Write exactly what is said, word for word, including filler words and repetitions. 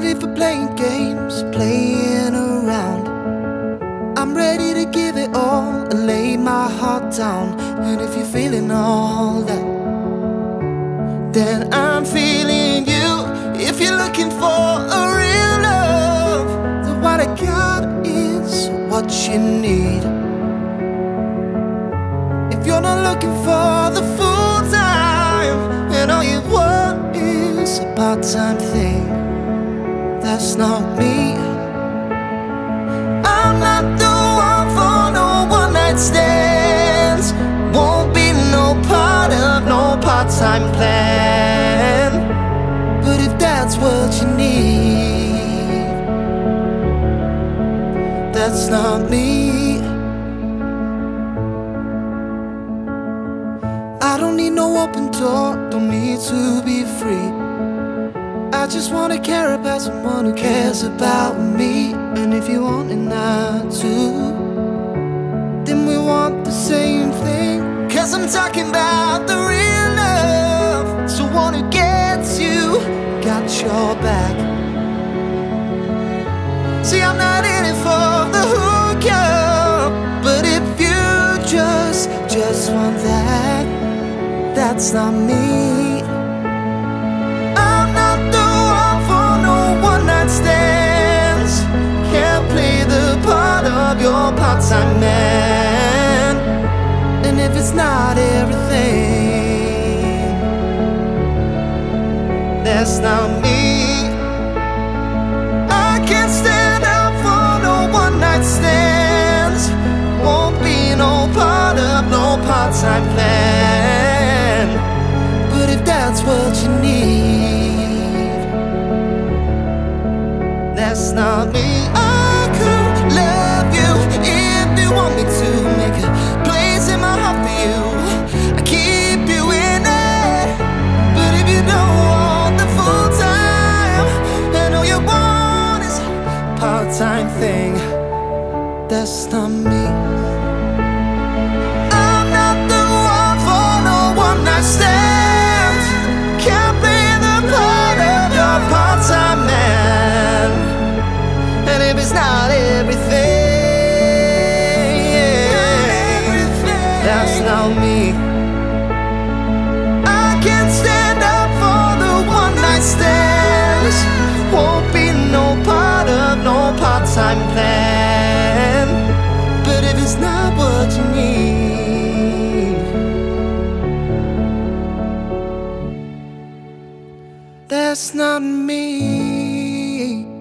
ready for playing games, playing around. I'm ready to give it all and lay my heart down. And if you're feeling all that, then I'm feeling you. If you're looking for a real love, then what I got is what you need. If you're not looking for the full time, and all you want is a part-time thing, that's not me. I'm not the one for no one-night stands. Won't be no part of no part-time plan. But if that's what you need, that's not me. I don't need no open door, don't need to be free. I just wanna care about someone who cares about me. And if you want it not to, then we want the same thing. Cause I'm talking about the real love, someone who gets you, got your back. See, I'm not in it for the hookup, but if you just, just want that, that's not me. I'm not the one for no one-night stands. Can't play the part of your part-time man. And if it's not everything, that's not me. I can't stand up for no one-night stands. Won't be no part of no part-time plan. But if that's what you need, that's not me. I could love you if you want me to. Make a place in my heart for you, I keep you in it. But if you don't want the full time, and all you want is a part-time thing, that's not me. I'm not the one for no one-night stand. Can't play the part of your part-time man. And if it's not everything, that's not me. I can't stand up for the one-night stands. Won't be no part of no part-time plan. But if it's not what you need, that's not me.